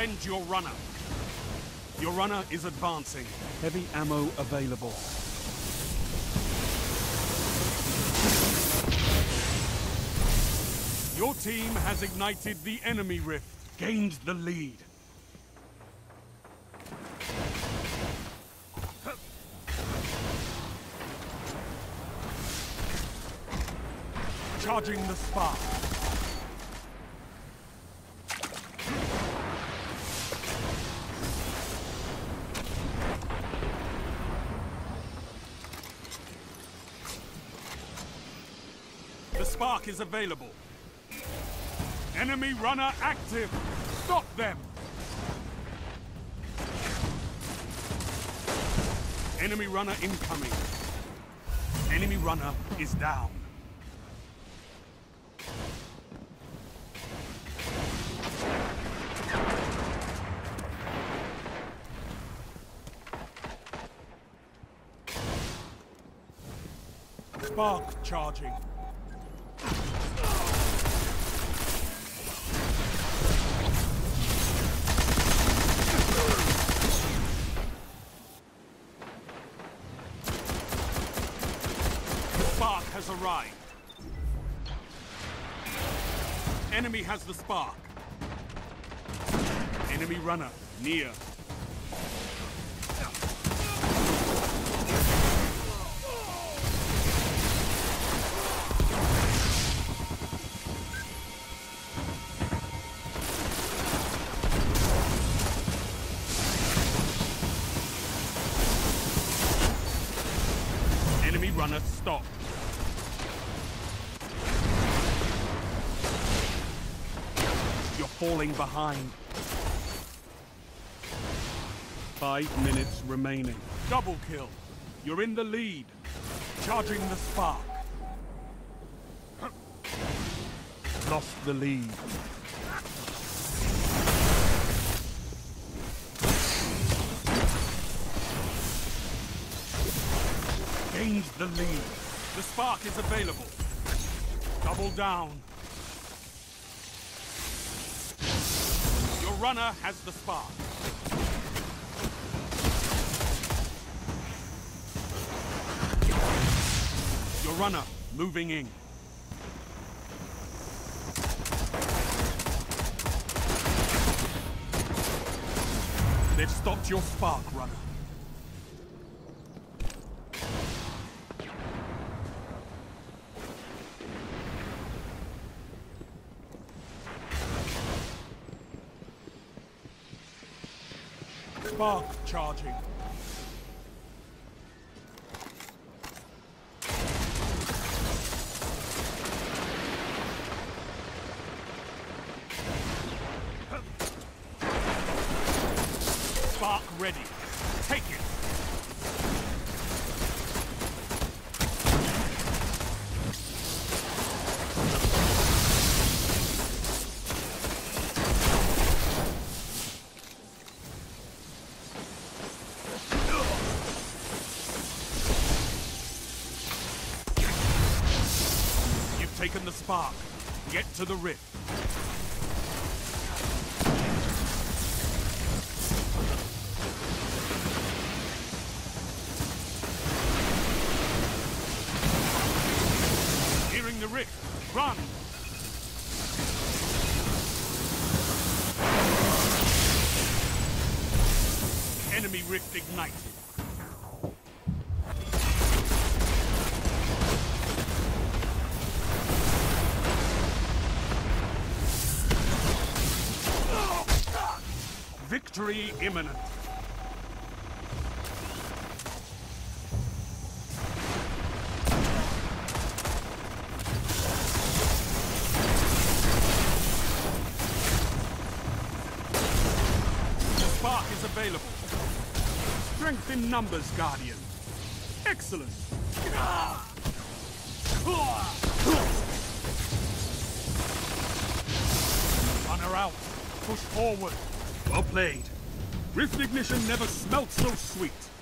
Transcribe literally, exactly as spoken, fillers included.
Defend your runner. Your runner is advancing. Heavy ammo available. Your team has ignited the enemy rift, gained the lead. Charging the spark. The spark is available. Enemy runner active. Stop them. Enemy runner incoming. Enemy runner is down. Spark charging. Spark has arrived. Enemy has the spark. Enemy runner near. Enemy runner stop. You're falling behind. Five minutes remaining. Double kill. You're in the lead. Charging the spark. Lost the lead. Gained the lead. The spark is available. Double down. Your runner has the spark. Your runner moving in. They've stopped your spark, runner. Spark charging. Spark ready. Take it. You've taken the spark. Get to the rift. The rift. Run! Enemy rift ignited. Victory imminent. Spark is available. Strength in numbers, Guardian. Excellent. Runner out. Push forward. Well played. Rift ignition never smelt so sweet.